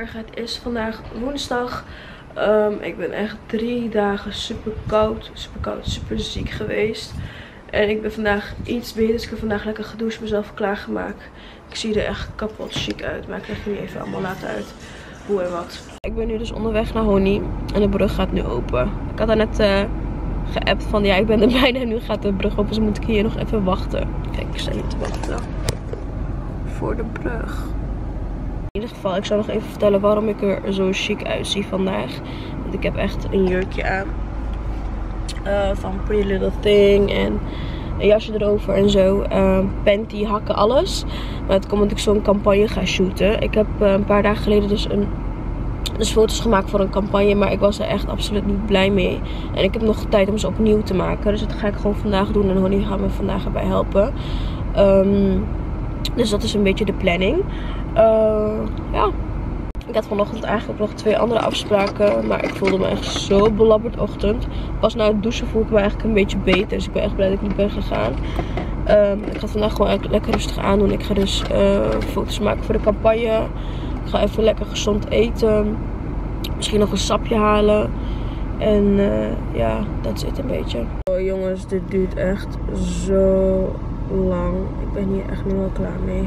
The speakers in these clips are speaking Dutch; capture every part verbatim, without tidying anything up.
Goedemorgen, het is vandaag woensdag. Um, ik ben echt drie dagen super koud, super koud, super ziek geweest. En ik ben vandaag iets beter, dus ik heb vandaag lekker gedoucht, mezelf klaargemaakt. Ik zie er echt kapot ziek uit, maar ik leg jullie even allemaal laten uit hoe en wat. Ik ben nu dus onderweg naar Honey en de brug gaat nu open. Ik had daar net uh, geappt van ja, ik ben er bijna en nu gaat de brug open, dus moet ik hier nog even wachten. Kijk, ik sta hier te wachten voor de brug. In ieder geval, ik zal nog even vertellen waarom ik er zo chic uitzie vandaag. Want ik heb echt een jurkje aan. Uh, van Pretty Little Thing. En een jasje erover en zo. Uh, panty, hakken, alles. Maar het komt omdat ik zo'n campagne ga shooten. Ik heb uh, een paar dagen geleden dus, een, dus foto's gemaakt voor een campagne. Maar ik was er echt absoluut niet blij mee. En ik heb nog tijd om ze opnieuw te maken. Dus dat ga ik gewoon vandaag doen. En Honey gaat me vandaag erbij helpen. Um, dus dat is een beetje de planning. Uh, ja, ik had vanochtend eigenlijk nog twee andere afspraken, maar ik voelde me echt zo belabberd ochtend. Pas na het douchen voel ik me eigenlijk een beetje beter, dus ik ben echt blij dat ik niet ben gegaan. Um, ik ga vandaag gewoon lekker rustig aandoen. Ik ga dus uh, foto's maken voor de campagne. Ik ga even lekker gezond eten. Misschien nog een sapje halen. En uh, ja, dat zit een beetje. Oh jongens, dit duurt echt zo lang. Ik ben hier echt nu wel klaar mee.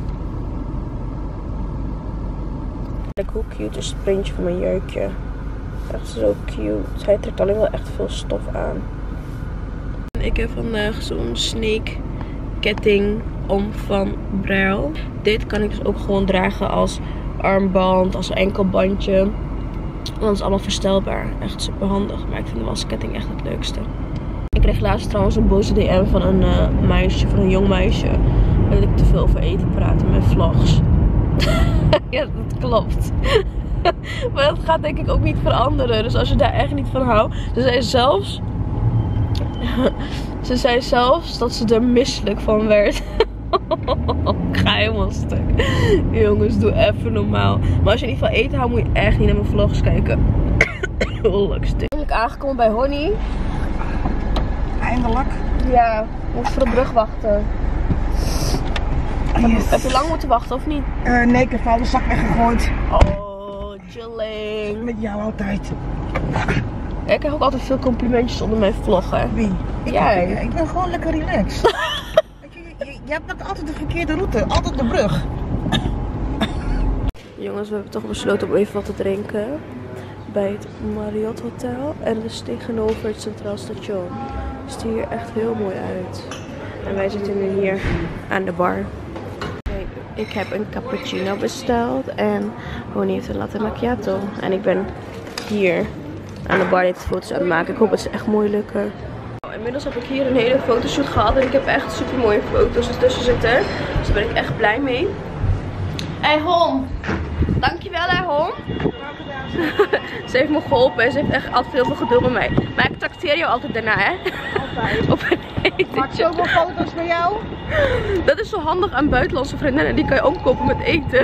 Kijk hoe cute is het printje van mijn jurkje. Echt zo cute. Hij trekt alleen wel echt veel stof aan. Ik heb vandaag zo'n snake ketting om van Braille. Dit kan ik dus ook gewoon dragen als armband, als enkelbandje. Want het is allemaal verstelbaar. Echt super handig. Maar ik vind de wasketting echt het leukste. Ik kreeg laatst trouwens een boze D M van een uh, meisje, van een jong meisje. Dat ik te veel over eten praat in mijn vlogs. Ja, dat klopt. Maar dat gaat denk ik ook niet veranderen. Dus als je daar echt niet van houdt. Ze zei zelfs. Ze zei zelfs dat ze er misselijk van werd. Ik ga helemaal stuk. Jongens, doe even normaal. Maar als je niet van eten houdt, moet je echt niet naar mijn vlogs kijken. Lelijk stuk. Eindelijk aangekomen bij Honey. Eindelijk? Ja, ik moet voor de brug wachten. Yes. Heb je lang moeten wachten of niet? Uh, nee, ik heb al de zak weggegooid. Oh, chilling. Met jou altijd. Ja, ik krijg ook altijd veel complimentjes onder mijn vlog, hè? Wie? Ik Jij. Ben, ik ben gewoon lekker relaxed. Weet je, je, je hebt net altijd de verkeerde route. Altijd de brug. Jongens, we hebben toch besloten om even wat te drinken. Bij het Marriott Hotel. En dat is tegenover het Centraal Station. Het ziet hier echt heel mooi uit. En wij zitten nu hier aan de bar. Ik heb een cappuccino besteld en Honey heeft een latte macchiato. En ik ben hier aan de bar dit foto's aan het maken. Ik hoop dat ze echt mooi lukken. Nou, inmiddels heb ik hier een hele fotoshoot gehad en ik heb echt super mooie foto's ertussen zitten. Dus daar ben ik echt blij mee. Hey Hon, dankjewel hè Hon. Ze heeft me geholpen en ze heeft echt altijd heel veel geduld met mij. Maar ik trakteer jou altijd daarna, hè? Altijd. Op een etentje. Maak zoveel foto's van jou? Dat is zo handig aan buitenlandse vriendinnen. Die kan je omkopen met eten.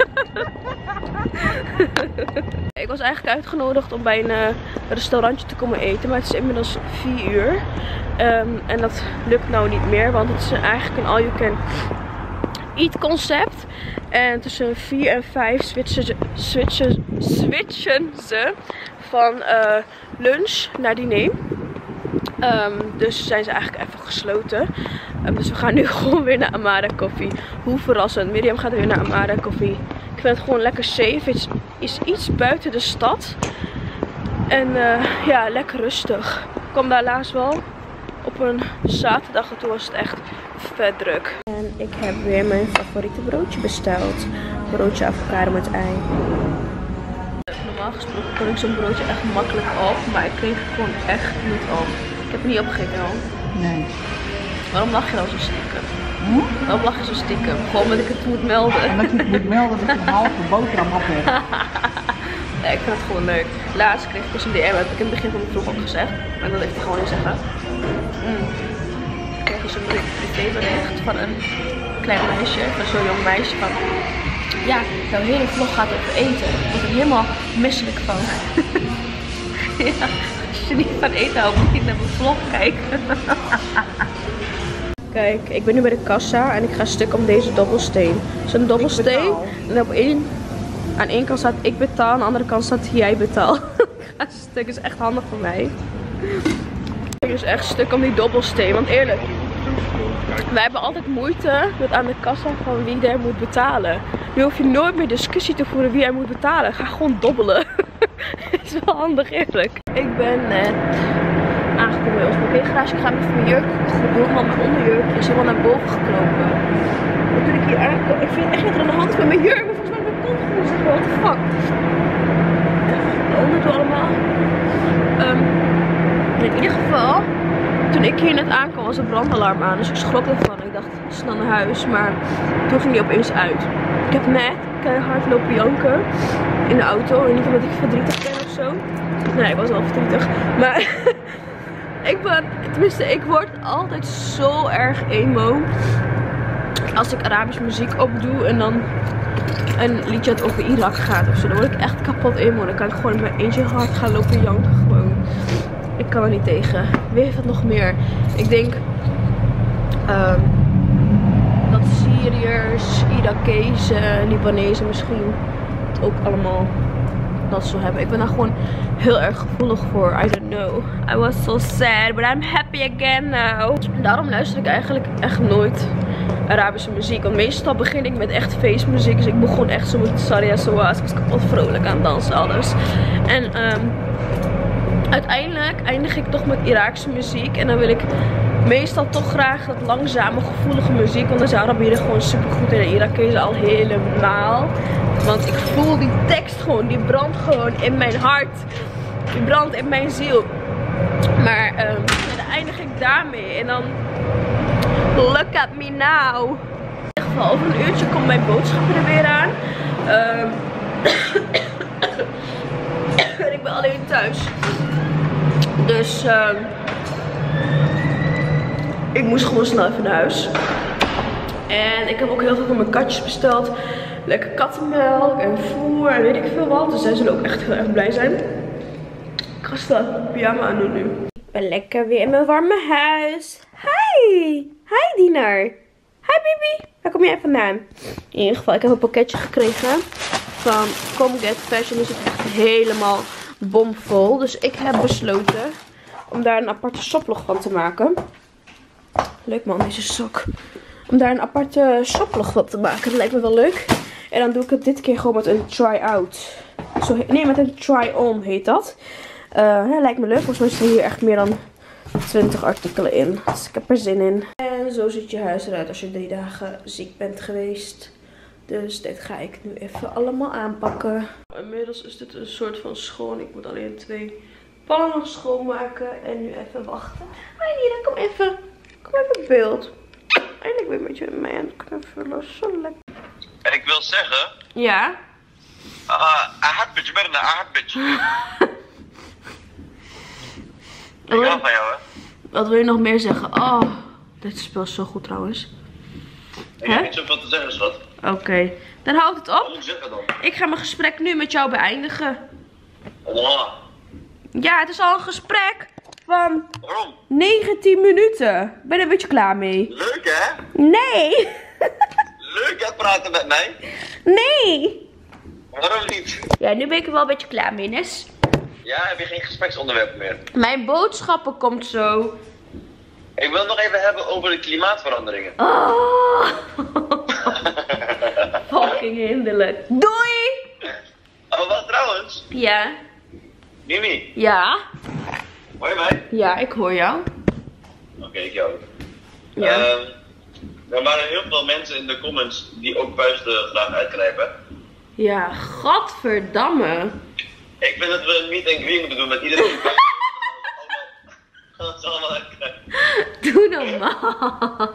Ik was eigenlijk uitgenodigd om bij een uh, restaurantje te komen eten. Maar het is inmiddels vier uur. Um, en dat lukt nou niet meer. Want het is eigenlijk een all-you-can-eat concept. En tussen vier en vijf switchen ze, switchen, switchen ze van uh, lunch naar diner. Um, dus zijn ze eigenlijk even gesloten. Um, dus we gaan nu gewoon weer naar Amara Coffee. Hoe verrassend. Miriam gaat weer naar Amara Coffee. Ik vind het gewoon lekker safe. Het is iets buiten de stad. En uh, ja, lekker rustig. Ik kwam daar laatst wel op een zaterdag en toen was het echt vet druk. En ik heb weer mijn favoriete broodje besteld. Broodje avocado met ei. Normaal gesproken kon ik zo'n broodje echt makkelijk op, maar ik kreeg het gewoon echt niet op. Ik heb het niet opgegeten al. Nee. Waarom lach je dan zo stiekem? Hm? Waarom lach je zo stiekem? Gewoon omdat ik het moet melden. Omdat je het moet melden dat ik een halve boterham op heb. Nee, ik vind het gewoon leuk. Laatst kreeg ik dus een D M, heb ik in het begin van de vlog ook gezegd. Maar dat wil ik gewoon niet zeggen. Mm. Ik kreeg dus een privébericht van een klein meisje, van zo'n jong meisje van... Ja, jouw hele vlog gaat over eten. Ik word er helemaal misselijk van. Ja, als je niet van eten houdt, moet je naar mijn vlog kijken. Kijk, ik ben nu bij de kassa en ik ga stuk om deze dobbelsteen. Zo'n dobbelsteen en op één Aan één kant staat ik betaal, aan de andere kant staat jij betaal. Het stuk is echt handig voor mij. Het is echt stuk om die dobbelsteen, want eerlijk. Wij hebben altijd moeite met aan de kassa van wie er moet betalen. Nu hoef je nooit meer discussie te voeren wie er moet betalen. Ga gewoon dobbelen. Het is wel handig, eerlijk. Ik ben net aangekomen bij ons parkeergarage. Ik ga met mijn jurk goed doen, want mijn onderjurk is helemaal naar boven gekropen. En toen ik hier aankom, ik vind echt niet aan de hand met mijn jurk. Maar volgens mij mijn kont gewoon zeggen, what the fuck. Onder doe allemaal. Um, in ieder geval. Toen ik hier net aankwam was het brandalarm aan, dus ik schrok ervan. Ik dacht snel naar huis, maar toen ging die opeens uit. Ik heb net keihard lopen janken in de auto. En niet omdat ik verdrietig ben of zo. Nee, ik was wel verdrietig. Maar ik ben, tenminste ik word altijd zo erg emo. Als ik Arabische muziek opdoe en dan een liedje dat over Irak gaat of zo. Dan word ik echt kapot emo. Dan kan ik gewoon in mijn eentje hard gaan lopen janken gewoon. Ik kan er niet tegen. Wie heeft het nog meer? Ik denk um, dat Syriërs, Irakezen, Libanezen misschien het ook allemaal dat zo hebben. Ik ben daar gewoon heel erg gevoelig voor. I don't know. I was so sad, but I'm happy again now. Daarom luister ik eigenlijk echt nooit Arabische muziek. Want meestal begin ik met echt feestmuziek. Dus ik begon echt zo met Saria Soas. Ik was kapot vrolijk aan het dansen, alles. En um, uiteindelijk eindig ik toch met Iraakse muziek. En dan wil ik meestal toch graag dat langzame, gevoelige muziek. Want dan zijn Arabieren gewoon super goed in de Irakezen al helemaal. Want ik voel die tekst gewoon. Die brandt gewoon in mijn hart. Die brandt in mijn ziel. Maar um, ja, dan eindig ik daarmee. En dan... Look at me now. In ieder geval, over een uurtje komt mijn boodschappen er weer aan. Um, en ik ben alleen thuis. Dus um, ik moest gewoon snel even naar huis. En ik heb ook heel veel van mijn katjes besteld. Lekker kattenmelk en voer en weet ik veel wat. Dus zij zullen ook echt heel erg blij zijn. Ik ga snel pyjama aan doen nu. Ik ben lekker weer in mijn warme huis. Hi! Hi Diener! Hi baby! Waar kom jij vandaan? In ieder geval, ik heb een pakketje gekregen van Comget Fashion. Die zit echt helemaal bomvol. Dus ik heb besloten om daar een aparte shoplog van te maken. Leuk man, deze sok. Om daar een aparte shoplog van te maken. Dat lijkt me wel leuk. En dan doe ik het dit keer gewoon met een try-out. Nee, met een try-on heet dat. Uh, ja, lijkt me leuk. Volgens mij zitten hier echt meer dan twintig artikelen in. Dus ik heb er zin in. En zo ziet je huis eruit als je drie dagen ziek bent geweest. Dus dit ga ik nu even allemaal aanpakken. Inmiddels is dit een soort van schoon. Ik moet alleen twee pannen nog schoonmaken. En nu even wachten. Maar Nina, kom even. Kom even in beeld. Eindelijk weer met je in mij aan het knuffelen. Zo lekker. En ik wil zeggen... Ja? Ahadbitje, uh, bijna ahadbitje. Ik hou van jou, hè. Wat wil je nog meer zeggen? Oh, dit spel is zo goed trouwens. Ik heb niet zoveel te zeggen, schat. Oké, okay. Dan houdt het op. Wat moet ik zeggen dan? Ik ga mijn gesprek nu met jou beëindigen. Allah. Ja, het is al een gesprek van Waarom? negentien minuten. Ben je er een beetje klaar mee? Leuk, hè? Nee. Leuk, hè, praten met mij? Nee. Waarom niet? Ja, nu ben ik er wel een beetje klaar mee, Nes. Ja, heb je geen gespreksonderwerp meer? Mijn boodschappen komt zo. Ik wil het nog even hebben over de klimaatveranderingen. Oh. Fucking hinderlijk. Doei! Oh, wat trouwens? Ja. Mimi? Ja. Hoor je mij? Ja, ik hoor jou. Oké, okay, ik jou ook. Ja. Uh, er waren heel veel mensen in de comments die ook vuisten graag uitknijpen. Ja, godverdamme. Ik vind dat we een meet and greet moeten doen met iedereen. Dan gaan ze allemaal uitkrijgen. Doe normaal.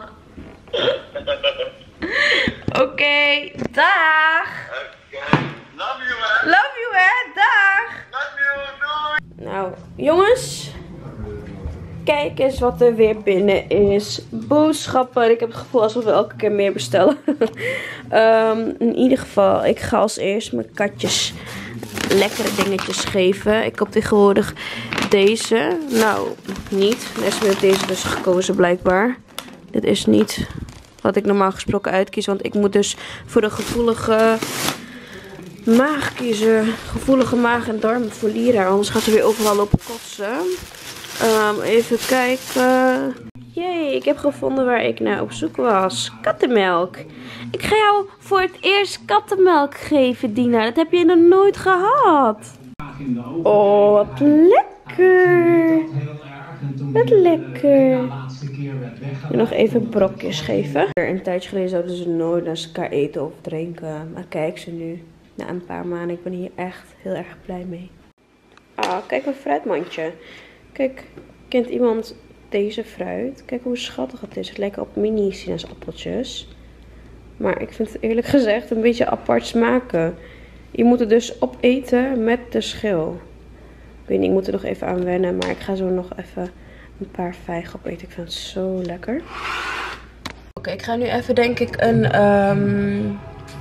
Oké, okay, dag. Oké, okay. Love you, hè. Love you, hè. Dag. Love you, doei. Nou, jongens. Kijk eens wat er weer binnen is. Boodschappen. Ik heb het gevoel alsof we elke keer meer bestellen. um, in ieder geval, ik ga als eerst mijn katjes lekkere dingetjes geven. Ik heb tegenwoordig deze. Nou, niet. Nesme heeft deze dus gekozen blijkbaar. Dit is niet wat ik normaal gesproken uitkies. Want ik moet dus voor de gevoelige maag kiezen. Gevoelige maag en darmen voor Lira. Anders gaat ze weer overal lopen kotsen. Um, even kijken. Jee, ik heb gevonden waar ik naar op zoek was. Kattenmelk. Ik ga jou voor het eerst kattenmelk geven, Dina. Dat heb je nog nooit gehad. Oh, wat lekker. Wat lekker. Ik wil nog even brokjes geven. Een tijdje geleden zouden ze nooit naast elkaar eten of drinken. Maar kijk ze nu. Na een paar maanden. Ik ben hier echt heel erg blij mee. Ah, kijk mijn fruitmandje. Kijk, kent iemand deze fruit? Kijk hoe schattig het is. Het lijkt op mini sinaasappeltjes. Maar ik vind het eerlijk gezegd een beetje apart smaken. Je moet het dus opeten met de schil. Ik weet niet, ik moet er nog even aan wennen. Maar ik ga zo nog even een paar vijgen opeten. Ik vind het zo lekker. Oké, okay, ik ga nu even denk ik een... Um,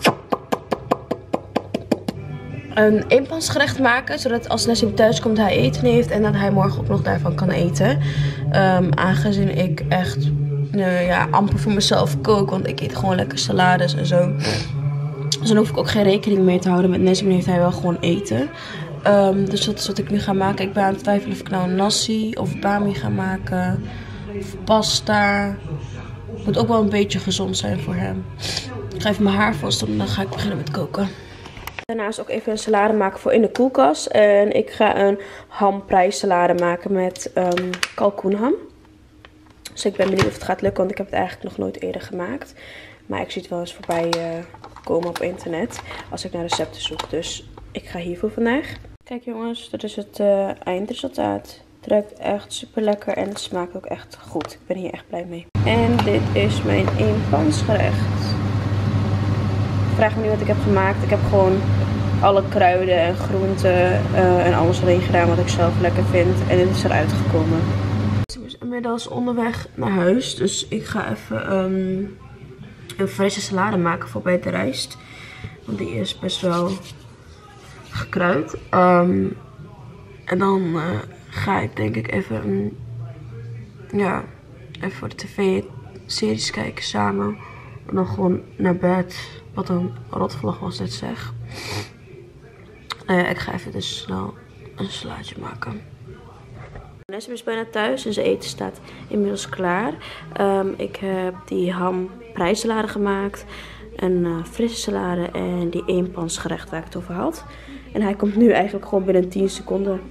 een eenpansgerecht maken. Zodat als Nessim thuis komt hij eten heeft. En dat hij morgen ook nog daarvan kan eten. Um, aangezien ik echt uh, ja, amper voor mezelf kook. Want ik eet gewoon lekker salades en zo. Dus dan hoef ik ook geen rekening mee te houden. Met Nessim heeft hij wel gewoon eten. Um, dus dat is wat ik nu ga maken. Ik ben aan het twijfelen of ik nou een nasi of bami ga maken. Of pasta. Moet ook wel een beetje gezond zijn voor hem. Ik ga even mijn haar vast doen en dan ga ik beginnen met koken. Daarnaast ook even een salade maken voor in de koelkast. En ik ga een hamprijssalade maken met um, kalkoenham. Dus ik ben benieuwd of het gaat lukken, want ik heb het eigenlijk nog nooit eerder gemaakt. Maar ik zie het wel eens voorbij uh, komen op internet als ik naar recepten zoek. Dus ik ga hiervoor vandaag. Kijk jongens, dit is het uh, eindresultaat. Het ruikt echt super lekker en het smaakt ook echt goed. Ik ben hier echt blij mee. En dit is mijn eenpansgerecht. Vraag me niet wat ik heb gemaakt. Ik heb gewoon alle kruiden en groenten uh, en alles erin gedaan wat ik zelf lekker vind. En dit is eruit gekomen. Ik ben inmiddels onderweg naar huis. Dus ik ga even um, een frisse salade maken voor bij de rijst. Want die is best wel gekruid. Um, en dan uh, ga ik denk ik even, um, ja, even voor de tv series kijken samen. En dan gewoon naar bed. Wat een rotvlog was dit zeg. Uh, ik ga even dus snel een slaatje maken. Nessim is bijna thuis en zijn eten staat inmiddels klaar. Um, ik heb die ham prijssalade gemaakt. Een uh, frisse salade en die eenpansgerecht waar ik het over had. En hij komt nu eigenlijk gewoon binnen tien seconden.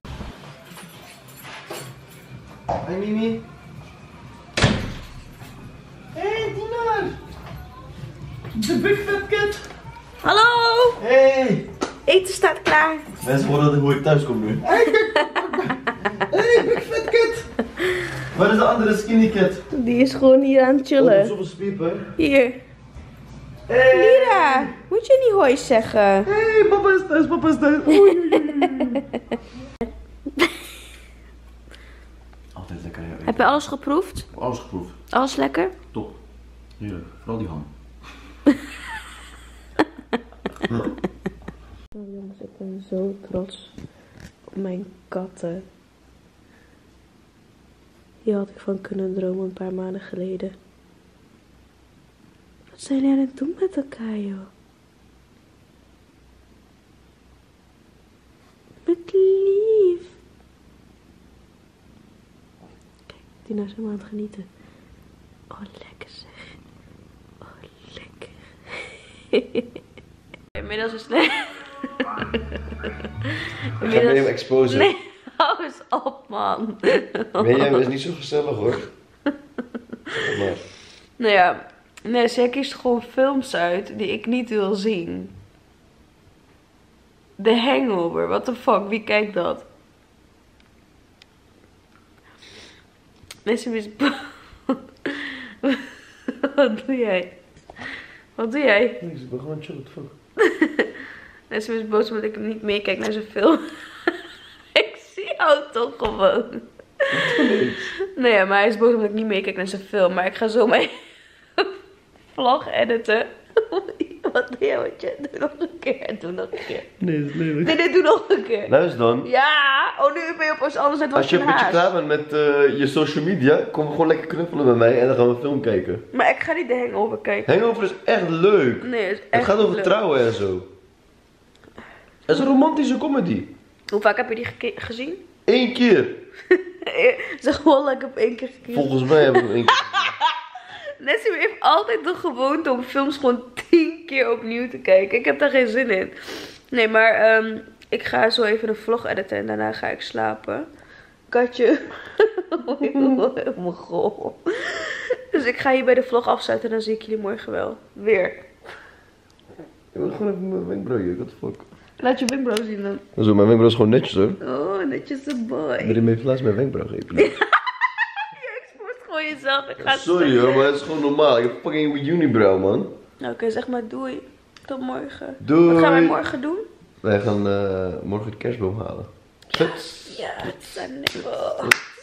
Hey Mimi. Hey Dina. De Big Fat Cat. Hallo! Hey! Eten staat klaar. Mensen horen hoe ik thuis kom nu. Hey, hey Big Fat Cat! Waar is de andere Skinny Cat? Die is gewoon hier aan het chillen. Oh, zoveel spiepen. Hier. Hey! Lira, moet je niet hoi zeggen? Hey, papa is thuis, papa is thuis. Oei, oei, oei. Altijd lekker. Ja. Heb je alles geproefd? Alles geproefd. Alles lekker? Top. Heerlijk. Vooral die ham. Oh jongens, ik ben zo trots op mijn katten. Hier had ik van kunnen dromen een paar maanden geleden. Wat zijn jullie aan het doen met elkaar, joh? Met lief. Kijk, Tina is helemaal aan het genieten. Oh, lekker zeg. Oh, lekker. Inmiddels is het... Ik ga Mirjam exposen. Nee, hou eens op man. Mirjam is niet zo gezellig hoor. Maar. Nou ja, nee, zij kiest gewoon films uit die ik niet wil zien. The Hangover, what the fuck, wie kijkt dat? Nessim is... Wat doe jij? Wat doe jij? Niks, ik ben gewoon chill, what the fuck. Nessim is boos omdat ik niet meekijk naar zijn film. Ik zie jou toch gewoon. Nee, ja, maar hij is boos omdat ik niet meekijk naar zijn film. Maar ik ga zo mijn vlog editen. Wat doe jij? Wat je? Doe nog een keer. Doe nog een keer. Nee, dat is lelijk. Nee, nee, doe nog een keer. Luister dan. Ja. Oh, nu ben je op ons anders net wat Als je een beetje klaar bent met uh, je social media, kom gewoon lekker knuffelen met mij en dan gaan we een film kijken. Maar ik ga niet de Hangover kijken. Hangover is echt leuk. Nee, het is echt Het gaat over leuk. trouwen en zo. Het is een romantische comedy. Hoe vaak heb je die geke- gezien? Eén keer. Zeg wel, ik heb één keer gekeken. Volgens mij heb ik hem één keer. Nessie heeft altijd de gewoonte om films gewoon tien keer opnieuw te kijken. Ik heb daar geen zin in. Nee, maar um, ik ga zo even een vlog editen en daarna ga ik slapen. Katje. Mijn god. Dus ik ga hier bij de vlog afsluiten en dan zie ik jullie morgen wel. Weer. Ik wil gewoon even mijn wenkbrauwje, what the fuck. Laat je wenkbrauw zien dan. Zo, mijn wenkbrauw is gewoon netjes hoor. Oh, netjes een boy. Willem heeft laatst mijn wenkbrauw geëpileerd. Je expoort gewoon jezelf. Ik ga Sorry hoor, maar het is gewoon normaal. Ik heb fucking unibrow man. Oké, okay, zeg maar doei. Tot morgen. Doei. Wat gaan wij morgen doen? Wij gaan uh, morgen de kerstboom halen. Zet. Ja, het is een